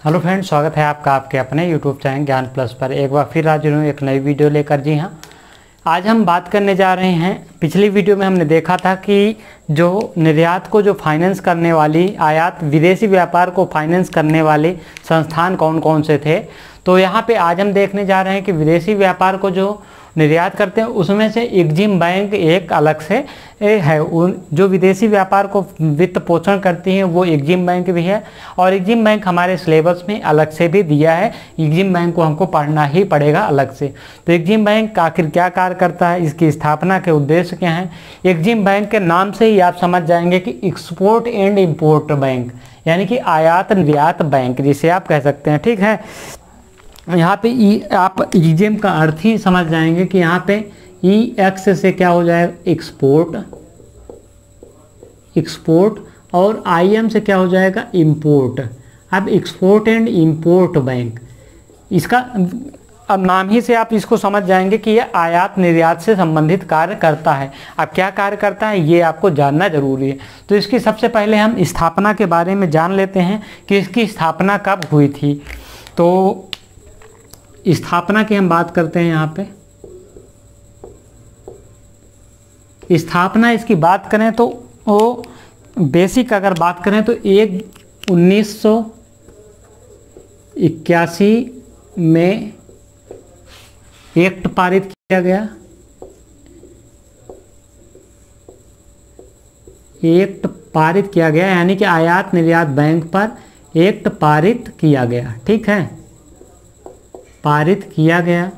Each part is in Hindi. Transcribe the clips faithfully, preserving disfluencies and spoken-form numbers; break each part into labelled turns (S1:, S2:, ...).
S1: हेलो फ्रेंड्स, स्वागत है आपका आपके अपने यूट्यूब चैनल ज्ञान प्लस पर। एक बार फिर हाजिर हूँ एक नई वीडियो लेकर। जी हाँ, आज हम बात करने जा रहे हैं। पिछली वीडियो में हमने देखा था कि जो निर्यात को जो फाइनेंस करने वाली, आयात विदेशी व्यापार को फाइनेंस करने वाले संस्थान कौन कौन से थे। तो यहाँ पे आज हम देखने जा रहे हैं कि विदेशी व्यापार को जो निर्यात करते हैं उसमें से एग्जिम बैंक एक अलग से है। उन जो विदेशी व्यापार को वित्त पोषण करती हैं वो एग्जिम बैंक भी है, और एग्जिम बैंक हमारे सिलेबस में अलग से भी दिया है। एग्जिम बैंक को हमको पढ़ना ही पड़ेगा अलग से। तो एग्जिम बैंक आखिर क्या कार्य करता है, इसकी स्थापना के उद्देश्य क्या हैं। एग्जिम बैंक के नाम से ही आप समझ जाएंगे कि एक्सपोर्ट एंड इम्पोर्ट बैंक, यानी कि आयात निर्यात बैंक जिसे आप कह सकते हैं। ठीक है, यहाँ पे ई आप एग्जिम का अर्थ ही समझ जाएंगे कि यहाँ पे ई एक्स से क्या हो जाएगा, एक्सपोर्ट एक्सपोर्ट और आई एम से क्या हो जाएगा, इंपोर्ट। अब एक्सपोर्ट एंड इंपोर्ट बैंक, इसका अब नाम ही से आप इसको समझ जाएंगे कि यह आयात निर्यात से संबंधित कार्य करता है। अब क्या कार्य करता है ये आपको जानना जरूरी है। तो इसकी सबसे पहले हम स्थापना के बारे में जान लेते हैं कि इसकी स्थापना कब हुई थी। तो स्थापना की हम बात करते हैं। यहाँ पे स्थापना इसकी बात करें तो वो बेसिक अगर बात करें तो एक उन्नीस सौ इक्यासी में एक्ट पारित किया गया। एक्ट पारित किया गया यानी कि आयात निर्यात बैंक पर एक्ट पारित किया गया। ठीक है, पारित किया गया,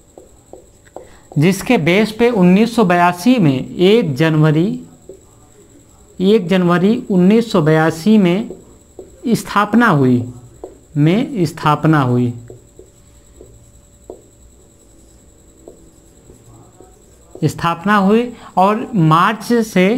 S1: जिसके बेस पे उन्नीस सौ बयासी में एक जनवरी एक जनवरी उन्नीस सौ बयासी में स्थापना हुई में स्थापना हुई स्थापना हुई और मार्च से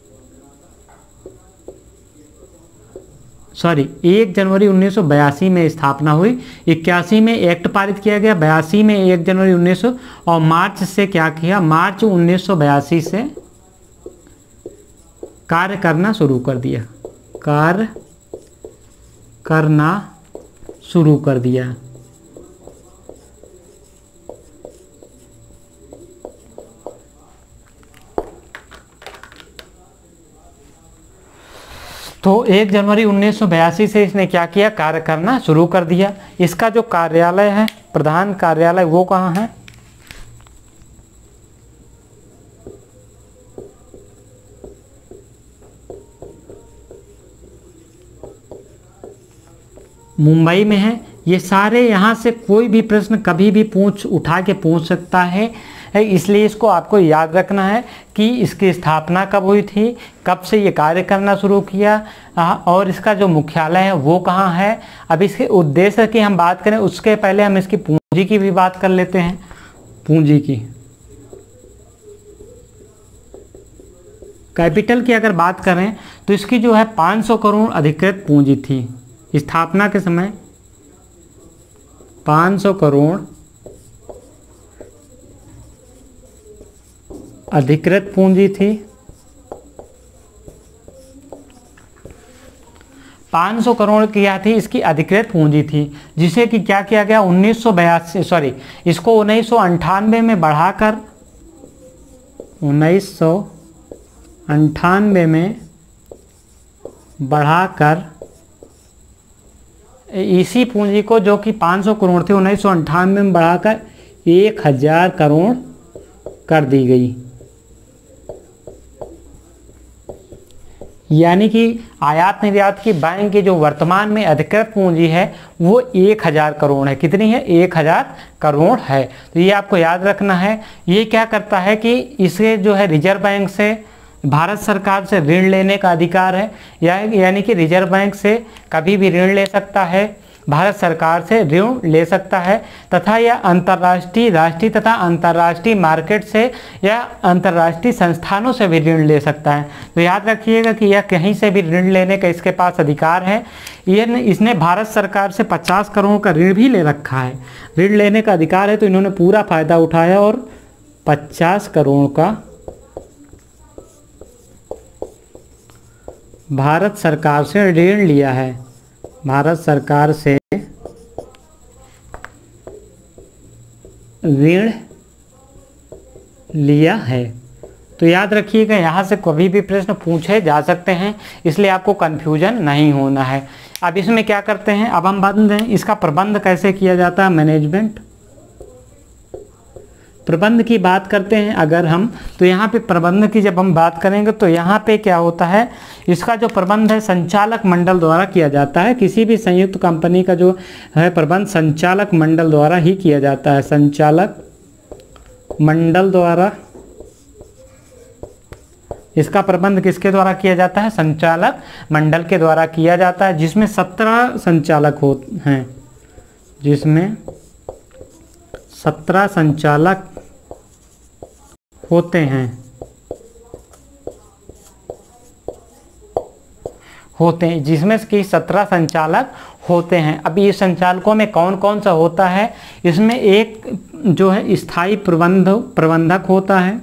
S1: सॉरी एक जनवरी उन्नीस सौ बयासी में स्थापना हुई। इक्यासी में एक्ट पारित किया गया, बयासी में एक जनवरी उन्नीस सौ, और मार्च से क्या किया, मार्च उन्नीस सौ बयासी से कार्य करना शुरू कर दिया कार्य करना शुरू कर दिया। तो एक जनवरी उन्नीस सौ बयासी से इसने क्या किया, कार्य करना शुरू कर दिया। इसका जो कार्यालय है, प्रधान कार्यालय, वो कहाँ है, मुंबई में है। ये सारे यहाँ से कोई भी प्रश्न कभी भी पूछ उठा के पूछ सकता है, इसलिए इसको आपको याद रखना है कि इसकी स्थापना कब हुई थी, कब से ये कार्य करना शुरू किया, और इसका जो मुख्यालय है वो कहाँ है। अब इसके उद्देश्य की हम बात करें उसके पहले हम इसकी पूंजी की भी बात कर लेते हैं। पूंजी की, कैपिटल की अगर बात करें तो इसकी जो है पाँच सौ करोड़ अधिकृत पूंजी थी स्थापना के समय। पाँच सौ करोड़ अधिकृत पूंजी थी। पाँच सौ करोड़ क्या थी, इसकी अधिकृत पूंजी थी, जिसे कि क्या किया गया, उन्नीस सौ बयासी सॉरी इसको उन्नीस सौ अंठानवे में बढ़ाकर उन्नीस सौ अंठानवे में बढ़ाकर इसी पूंजी को जो कि पाँच सौ करोड़ थे उन्नीस सौ अंठानवे में बढ़ाकर एक हजार करोड़ कर दी गई। यानी कि आयात निर्यात की बैंक की जो वर्तमान में अधिकृत पूंजी है वो एक हजार करोड़ है। कितनी है, एक हजार करोड़ है। तो ये आपको याद रखना है। ये क्या करता है कि इसे जो है रिजर्व बैंक से, भारत सरकार से ऋण लेने का अधिकार है, या यानी कि रिजर्व बैंक से कभी भी ऋण ले सकता है, भारत सरकार से ऋण ले सकता है, तथा यह अंतर्राष्ट्रीय, राष्ट्रीय तथा अंतर्राष्ट्रीय मार्केट से या अंतर्राष्ट्रीय संस्थानों से भी ऋण ले सकता है। तो याद रखिएगा कि यह कहीं से भी ऋण लेने का इसके पास अधिकार है। यह इसने भारत सरकार से पचास करोड़ का ऋण भी ले रखा है, ऋण लेने का अधिकार है। तो इन्होंने पूरा फायदा उठाया और पचास करोड़ का भारत सरकार से ऋण लिया है, भारत सरकार से ऋण लिया है। तो याद रखिएगा, यहाँ से कभी भी प्रश्न पूछे जा सकते हैं, इसलिए आपको कन्फ्यूजन नहीं होना है। अब इसमें क्या करते हैं, अब हम बात करें इसका प्रबंध कैसे किया जाता है। मैनेजमेंट प्रबंध की बात करते हैं अगर हम, तो यहाँ पे प्रबंध की जब हम बात करेंगे तो यहाँ पे क्या होता है, इसका जो प्रबंध है संचालक मंडल द्वारा किया जाता है। किसी भी संयुक्त कंपनी का जो है प्रबंध संचालक मंडल द्वारा ही किया जाता है। संचालक मंडल द्वारा इसका प्रबंध किसके द्वारा किया जाता है, संचालक मंडल के द्वारा किया जाता है, जिसमें सत्रह संचालक हो हैं जिसमें सत्रह संचालक होते हैं होते हैं जिसमें कि सत्रह संचालक होते हैं। अब ये संचालकों में कौन कौन सा होता है, इसमें एक जो है स्थायी प्रबंध प्रबंधक होता है,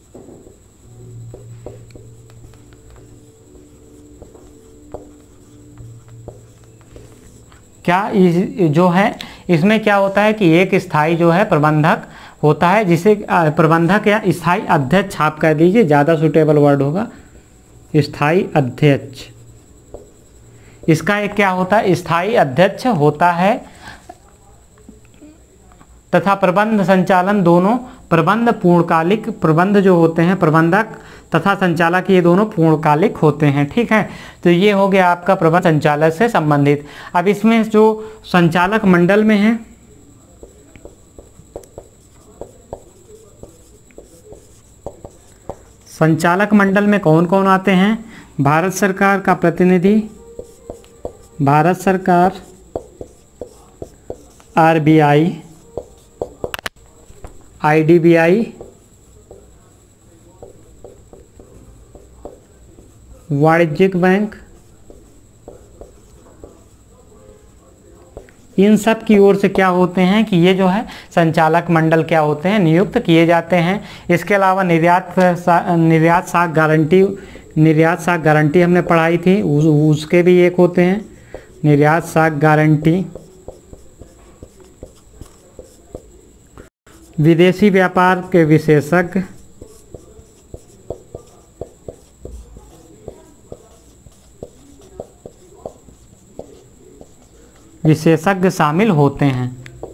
S1: क्या इस जो है इसमें क्या होता है कि एक स्थायी जो है प्रबंधक होता है, जिसे प्रबंधक या स्थायी अध्यक्ष आप कह दीजिए, ज़्यादा सुटेबल वर्ड होगा, स्थायी अध्यक्ष। इसका एक क्या होता है, स्थायी अध्यक्ष होता है तथा प्रबंध संचालन दोनों, प्रबंध पूर्णकालिक, प्रबंध जो होते हैं प्रबंधक तथा संचालक ये दोनों पूर्णकालिक होते हैं। ठीक है, तो ये हो गया आपका प्रबंध संचालक से संबंधित। अब इसमें जो संचालक मंडल में है, संचालक मंडल में कौन कौन आते हैं, भारत सरकार का प्रतिनिधि, भारत सरकार, आरबीआई, आईडीबीआई, वाणिज्यिक बैंक, इन सब की ओर से क्या होते हैं कि ये जो है संचालक मंडल क्या होते हैं, नियुक्त किए जाते हैं। इसके अलावा निर्यात निर्यात साख गारंटी, निर्यात साख गारंटी हमने पढ़ाई थी, उस, उसके भी एक होते हैं निर्यात साख गारंटी। विदेशी व्यापार के विशेषज्ञ, विशेषज्ञ शामिल होते हैं।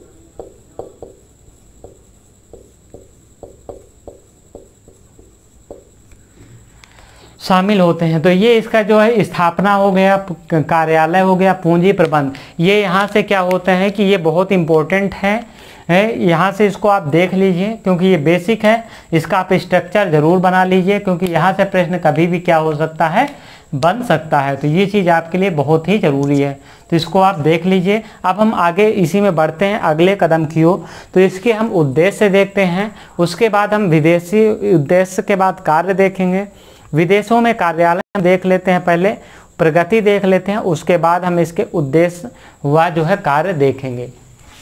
S1: शामिल होते हैं तो ये इसका जो है स्थापना हो गया, कार्यालय हो गया, पूंजी प्रबंध, ये यहाँ से क्या होता है कि ये बहुत इम्पोर्टेंट है है यहाँ से इसको आप देख लीजिए क्योंकि ये बेसिक है। इसका आप स्ट्रक्चर ज़रूर बना लीजिए क्योंकि यहाँ से प्रश्न कभी भी क्या हो सकता है, बन सकता है। तो ये चीज़ आपके लिए बहुत ही ज़रूरी है, तो इसको आप देख लीजिए। अब हम आगे इसी में बढ़ते हैं अगले कदम की ओर। तो इसके हम उद्देश्य देखते हैं, उसके बाद हम विदेशी उद्देश्य के बाद कार्य देखेंगे। विदेशों में कार्यालय देख लेते हैं, पहले प्रगति देख लेते हैं, उसके बाद हम इसके उद्देश्य व जो है कार्य देखेंगे।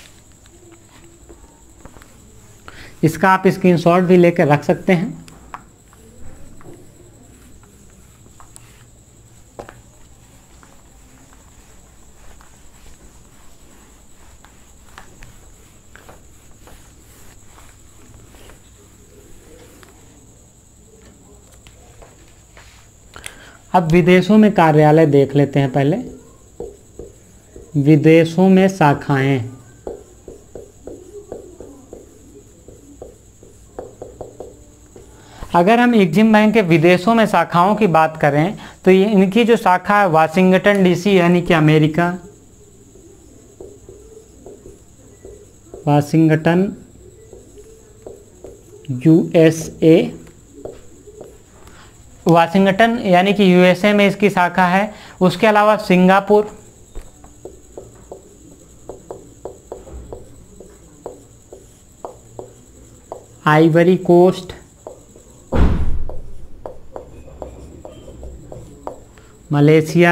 S1: इसका आप स्क्रीनशॉट भी लेकर रख सकते हैं। अब विदेशों में कार्यालय देख लेते हैं पहले। विदेशों में शाखाएं, अगर हम एग्जिम बैंक के विदेशों में शाखाओं की बात करें तो ये इनकी जो शाखा है वाशिंगटन डीसी यानी कि अमेरिका, वाशिंगटन यूएसए, वाशिंगटन यानी कि यूएसए में इसकी शाखा है। उसके अलावा Singapore, Ivory Coast, Malaysia,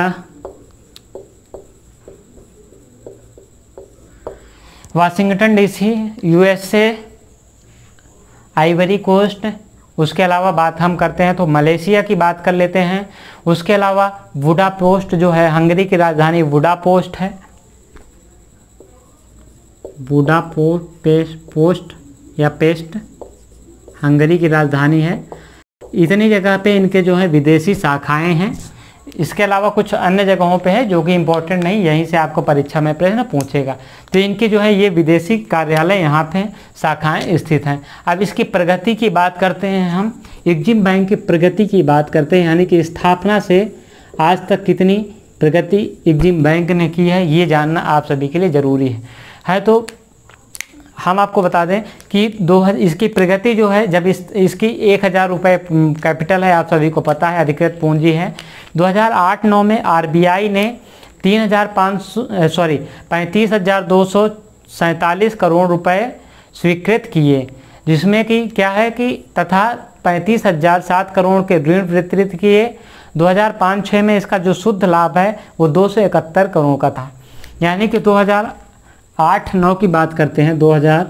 S1: Washington DC, USA, Ivory Coast. उसके अलावा बात हम करते हैं तो मलेशिया की बात कर लेते हैं। उसके अलावा बुडापेस्ट जो है हंगरी की राजधानी बुडापेस्ट है, बुडापेस्ट या पेस्ट हंगरी की राजधानी है। इतनी जगह पे इनके जो है विदेशी शाखाएं हैं। इसके अलावा कुछ अन्य जगहों पे है जो कि इम्पोर्टेंट नहीं, यहीं से आपको परीक्षा में प्रश्न पूछेगा। तो इनकी जो है ये विदेशी कार्यालय यहाँ पे शाखाएं स्थित हैं। अब इसकी प्रगति की बात करते हैं हम। एग्जिम बैंक की प्रगति की बात करते हैं, यानी कि स्थापना से आज तक कितनी प्रगति एग्जिम बैंक ने की है, ये जानना आप सभी के लिए ज़रूरी है है तो हम आपको बता दें कि दो हज़ार इसकी प्रगति जो है, जब इस इसकी एक हज़ार रुपये कैपिटल है, आप सभी को पता है, अधिकृत पूंजी है। दो हज़ार आठ नौ में आरबीआई ने तीन हज़ार पाँच सौ सॉरी पैंतीस हज़ार दो सौ सैंतालीस करोड़ रुपए स्वीकृत किए, जिसमें कि क्या है कि तथा पैंतीस हज़ार सात करोड़ के ऋण वितरित किए। दो हज़ार पाँच छः में इसका जो शुद्ध लाभ है वो दो सौ इकहत्तर करोड़ का था। यानी कि दो हज़ार आठ नौ की बात करते हैं, दो हज़ार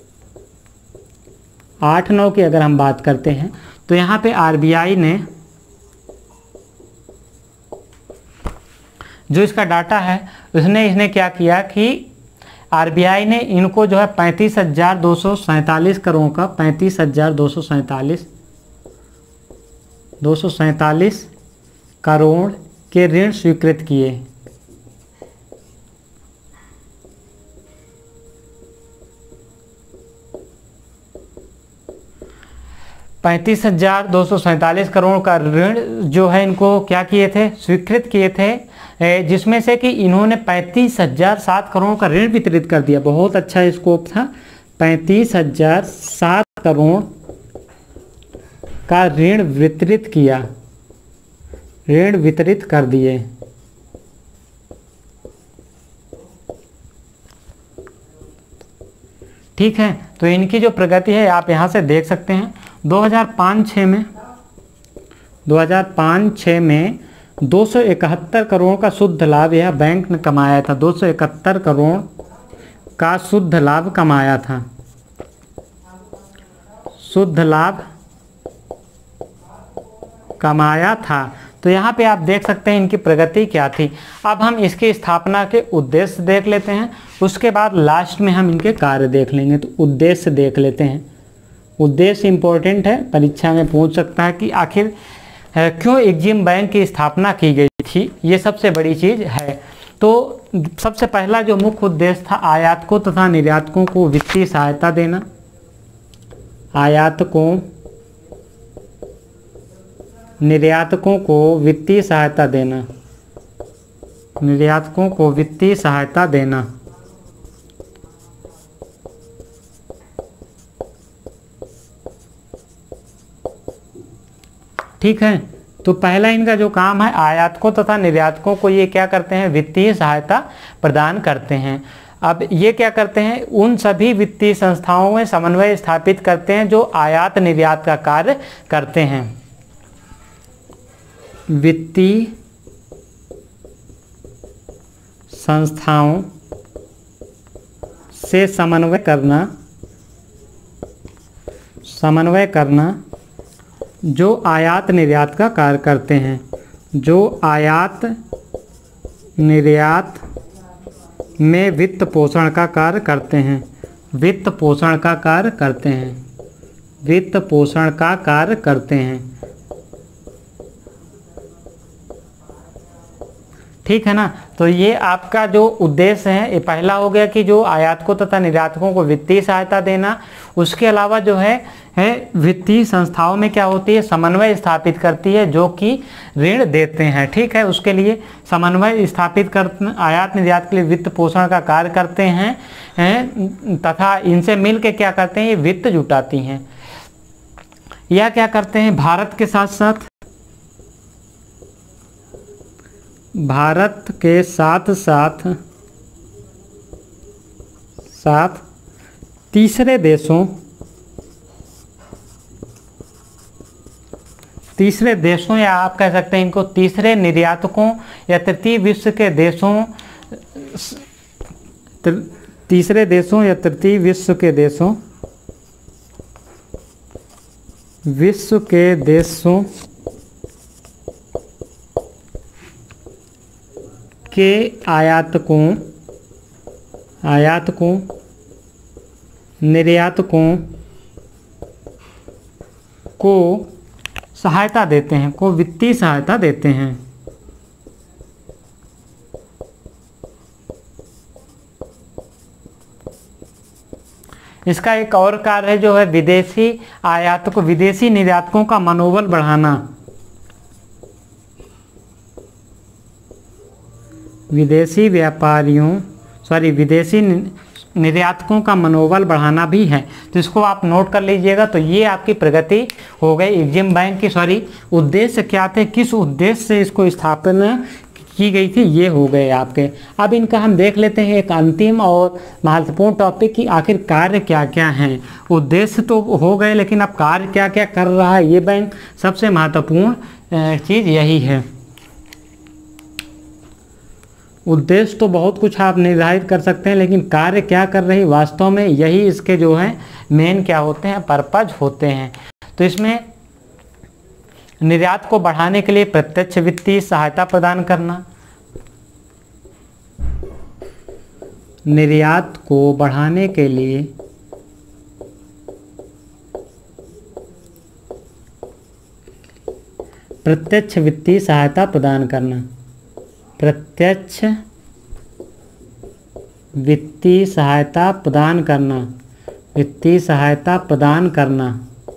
S1: आठ नौ की अगर हम बात करते हैं तो यहाँ पे आरबीआई ने जो इसका डाटा है उसने इसने क्या किया कि आरबीआई ने इनको जो है पैंतीस हज़ार दो सौ सैंतालीस करोड़ का पैंतीस हज़ार दो सौ सैंतालीस दो सौ सैंतालीस करोड़ के ऋण स्वीकृत किए। पैंतीस हज़ार दो सौ सैंतालीस करोड़ का ऋण जो है इनको क्या किए थे, स्वीकृत किए थे, जिसमें से कि इन्होंने पैंतीस हज़ार सात करोड़ का ऋण वितरित कर दिया। बहुत अच्छा स्कोप था। पैंतीस हज़ार सात करोड़ का ऋण वितरित किया, ऋण वितरित कर दिए। ठीक है, तो इनकी जो प्रगति है आप यहाँ से देख सकते हैं। दो हज़ार पाँच छः में दो हज़ार पाँच छः में दो सौ इकहत्तर करोड़ का शुद्ध लाभ यह बैंक ने कमाया था। दो सौ इकहत्तर करोड़ का शुद्ध लाभ कमाया था, शुद्ध लाभ कमाया था। तो यहाँ पे आप देख सकते हैं इनकी प्रगति क्या थी। अब हम इसकी स्थापना के उद्देश्य देख लेते हैं, उसके बाद लास्ट में हम इनके कार्य देख लेंगे। तो उद्देश्य देख लेते हैं। उद्देश्य इम्पोर्टेंट है, परीक्षा में पूछ सकता है कि आखिर क्यों एग्जिम बैंक की स्थापना की गई थी, ये सबसे बड़ी चीज़ है। तो सबसे पहला जो मुख्य उद्देश्य था, आयातकों तथा निर्यातकों को वित्तीय सहायता देना। आयातकों निर्यातकों को वित्तीय सहायता देना निर्यातकों को वित्तीय सहायता देना ठीक है। तो पहला इनका जो काम है, आयातकों तथा निर्यातकों को ये क्या करते हैं, वित्तीय सहायता प्रदान करते हैं। अब ये क्या करते हैं, उन सभी वित्तीय संस्थाओं में समन्वय स्थापित करते हैं जो आयात निर्यात का कार्य करते हैं। वित्तीय संस्थाओं से समन्वय करना समन्वय करना जो आयात निर्यात का कार्य करते हैं, जो आयात निर्यात में वित्त पोषण का कार्य करते हैं वित्त पोषण का कार्य करते हैं वित्त पोषण का कार्य करते हैं ठीक है ना। तो ये आपका जो उद्देश्य है, ये पहला हो गया कि जो आयातकों तथा निर्यातकों को वित्तीय सहायता देना। उसके अलावा जो है है वित्तीय संस्थाओं में क्या होती है, समन्वय स्थापित करती है जो कि ऋण देते हैं। ठीक है, उसके लिए समन्वय स्थापित कर आयात निर्यात के लिए वित्त पोषण का कार्य करते हैं, हैं तथा इनसे मिल के क्या करते हैं, ये वित्त जुटाती हैं। यह क्या करते हैं, भारत के साथ साथ भारत के साथ साथ साथ तीसरे देशों तीसरे देशों या आप कह सकते हैं इनको तीसरे निर्यातकों या तृतीय विश्व के देशों तीसरे देशों या तृतीय विश्व के देशों विश्व के देशों के आयातकों आयातकों निर्यातकों को सहायता देते हैं, को वित्तीय सहायता देते हैं। इसका एक और कार्य है जो है विदेशी आयातकों विदेशी निर्यातकों का मनोबल बढ़ाना। विदेशी व्यापारियों सॉरी विदेशी निर्यातकों का मनोबल बढ़ाना भी है, तो इसको आप नोट कर लीजिएगा। तो ये आपकी प्रगति हो गई एग्जिम बैंक की। सॉरी उद्देश्य क्या थे, किस उद्देश्य से इसको स्थापना की गई थी, ये हो गए आपके। अब इनका हम देख लेते हैं एक अंतिम और महत्वपूर्ण टॉपिक की आखिर कार्य क्या क्या हैं। उद्देश्य तो हो गए, लेकिन अब कार्य क्या क्या कर रहा है ये बैंक, सबसे महत्वपूर्ण चीज़ यही है। उद्देश्य तो बहुत कुछ आप निर्धारित कर सकते हैं, लेकिन कार्य क्या कर रही वास्तव में, यही इसके जो है मेन क्या होते हैं, पर्पज होते हैं। तो इसमें निर्यात को बढ़ाने के लिए प्रत्यक्ष वित्तीय सहायता प्रदान करना, निर्यात को बढ़ाने के लिए प्रत्यक्ष वित्तीय सहायता प्रदान करना, प्रत्यक्ष वित्तीय सहायता प्रदान करना, वित्तीय सहायता प्रदान करना,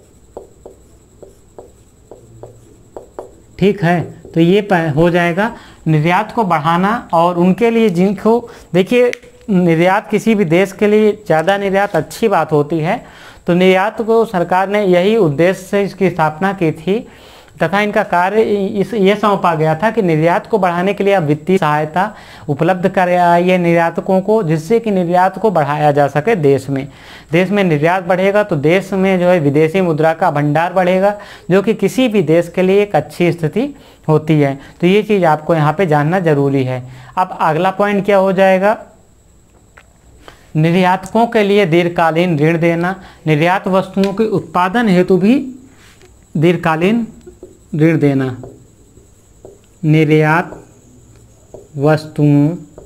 S1: ठीक है। तो ये हो जाएगा निर्यात को बढ़ाना। और उनके लिए जिनको देखिए, निर्यात किसी भी देश के लिए ज़्यादा निर्यात अच्छी बात होती है, तो निर्यात को सरकार ने यही उद्देश्य से इसकी स्थापना की थी तथा इनका कार्य इस ये सौंपा गया था कि निर्यात को बढ़ाने के लिए आप वित्तीय सहायता उपलब्ध कराइए निर्यातकों को, जिससे कि निर्यात को बढ़ाया जा सके देश में। देश में निर्यात बढ़ेगा तो देश में जो है विदेशी मुद्रा का भंडार बढ़ेगा, जो कि किसी भी देश के लिए एक अच्छी स्थिति होती है। तो ये चीज़ आपको यहाँ पे जानना जरूरी है। अब अगला पॉइंट क्या हो जाएगा, निर्यातकों के लिए दीर्घकालीन ऋण देना। निर्यात वस्तुओं के उत्पादन हेतु भी दीर्घकालीन ऋण देना। निर्यात वस्तुओं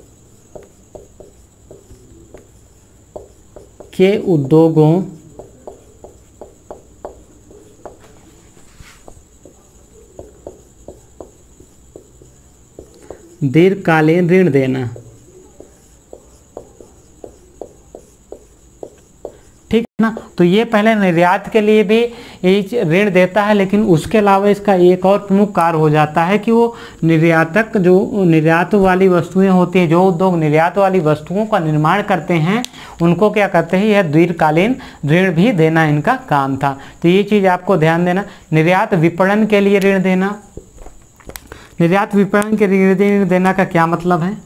S1: के उद्योगों दीर्घकालीन ऋण देना, ठीक है ना। तो ये पहले निर्यात के लिए भी ऋण देता है, लेकिन उसके अलावा इसका एक और प्रमुख कार्य हो जाता है कि वो निर्यातक जो निर्यात वाली वस्तुएं होती हैं, जो उद्योग निर्यात वाली वस्तुओं का निर्माण करते हैं, उनको क्या करते हैं, यह दीर्घकालीन ऋण भी देना इनका काम था। तो ये चीज़ आपको ध्यान देना। निर्यात विपणन के लिए ऋण देना। निर्यात विपणन के लिए ऋण देना का क्या मतलब है,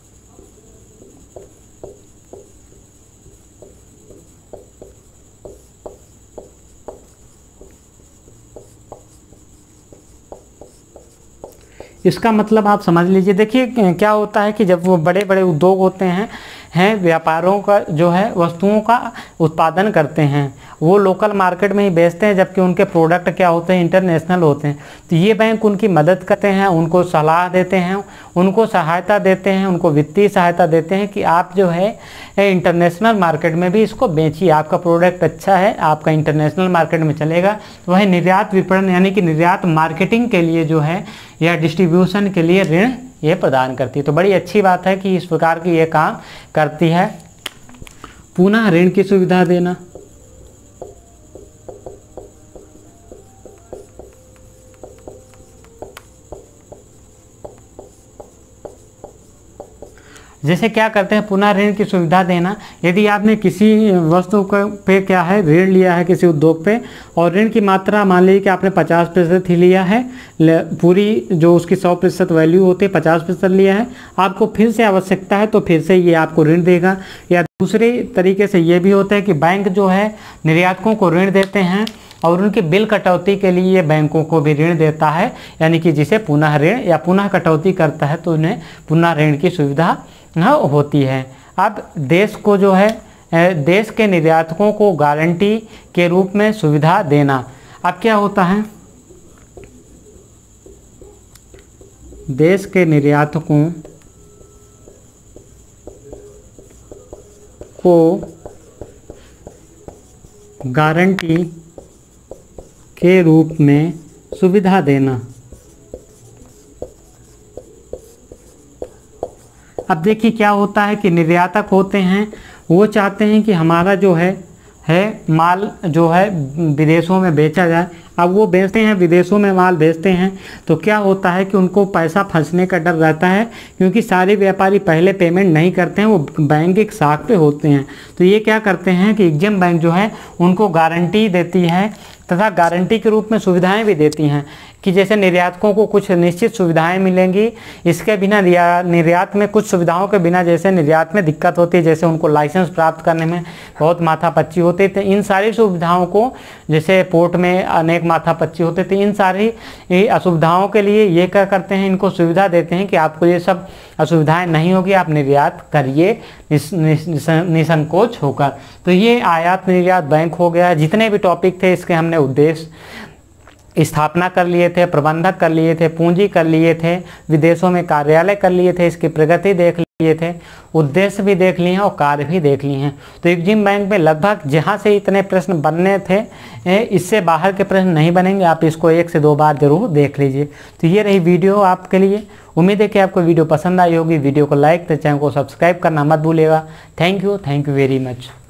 S1: इसका मतलब आप समझ लीजिए। देखिए क्या होता है कि जब वो बड़े बड़े उद्योग होते हैं हैं व्यापारों का जो है वस्तुओं का उत्पादन करते हैं, वो लोकल मार्केट में ही बेचते हैं, जबकि उनके प्रोडक्ट क्या होते हैं, इंटरनेशनल होते हैं। तो ये बैंक उनकी मदद करते हैं, उनको सलाह देते हैं, उनको सहायता देते हैं, उनको वित्तीय सहायता देते हैं कि आप जो है इंटरनेशनल मार्केट में भी इसको बेचिए, आपका प्रोडक्ट अच्छा है, आपका इंटरनेशनल मार्केट में चलेगा। तो वह निर्यात विपणन यानी कि निर्यात मार्केटिंग के लिए जो है या डिस्ट्रीब्यूशन के लिए ऋण ये प्रदान करती है। तो बड़ी अच्छी बात है कि इस प्रकार की ये काम करती है। पुनः ऋण की सुविधा देना। जैसे क्या करते हैं, पुनः ऋण की सुविधा देना। यदि आपने किसी वस्तु पे क्या है ऋण लिया है किसी उद्योग पे, और ऋण की मात्रा मान लीजिए कि आपने पचास प्रतिशत ही लिया है, पूरी जो उसकी सौ प्रतिशत वैल्यू होती है पचास प्रतिशत लिया है, आपको फिर से आवश्यकता है तो फिर से ये आपको ऋण देगा। या दूसरे तरीके से ये भी होता है कि बैंक जो है निर्यातकों को ऋण देते हैं और उनकी बिल कटौती के लिए बैंकों को भी ऋण देता है, यानी कि जिसे पुनः ऋण या पुनः कटौती करता है तो उन्हें पुनः ऋण की सुविधा होती है। अब देश को जो है देश के निर्यातकों को गारंटी के रूप में सुविधा देना। अब क्या होता है, देश के निर्यातकों को गारंटी के रूप में सुविधा देना। अब देखिए क्या होता है कि निर्यातक होते हैं, वो चाहते हैं कि हमारा जो है है माल जो है विदेशों में बेचा जाए। अब वो बेचते हैं, विदेशों में माल बेचते हैं, तो क्या होता है कि उनको पैसा फंसने का डर रहता है, क्योंकि सारे व्यापारी पहले पेमेंट नहीं करते हैं, वो बैंक एक साख पे होते हैं। तो ये क्या करते हैं कि एग्जिम बैंक जो है उनको गारंटी देती है तथा गारंटी के रूप में सुविधाएं भी देती हैं कि जैसे निर्यातकों को कुछ निश्चित सुविधाएं मिलेंगी। इसके बिना निर्यात में कुछ सुविधाओं के बिना जैसे निर्यात में दिक्कत होती है, जैसे उनको लाइसेंस प्राप्त करने में बहुत माथापच्ची होती है, इन सारी सुविधाओं को, जैसे पोर्ट में अनेक माथापच्ची होते थे, इन सारी असुविधाओं के लिए ये क्या करते हैं, इनको सुविधा देते हैं कि आपको ये सब असुविधाएं नहीं होगी, आप निर्यात करिए निसंकोच होकर। तो ये आयात निर्यात बैंक हो गया। जितने भी टॉपिक थे इसके हमने उद्देश्य स्थापना कर लिए थे, प्रबंधक कर लिए थे, पूंजी कर लिए थे, विदेशों में कार्यालय कर लिए थे, इसकी प्रगति देख लिए थे, उद्देश्य भी देख लिए हैं और कार्य भी देख लिए हैं। तो एग्जिम बैंक में लगभग जहाँ से इतने प्रश्न बनने थे, इससे बाहर के प्रश्न नहीं बनेंगे। आप इसको एक से दो बार जरूर देख लीजिए। तो ये रही वीडियो आपके लिए। उम्मीद है कि आपको वीडियो पसंद आई होगी। वीडियो को लाइक, तो चैनल को सब्सक्राइब करना मत भूलिएगा। Thank you, thank you very much.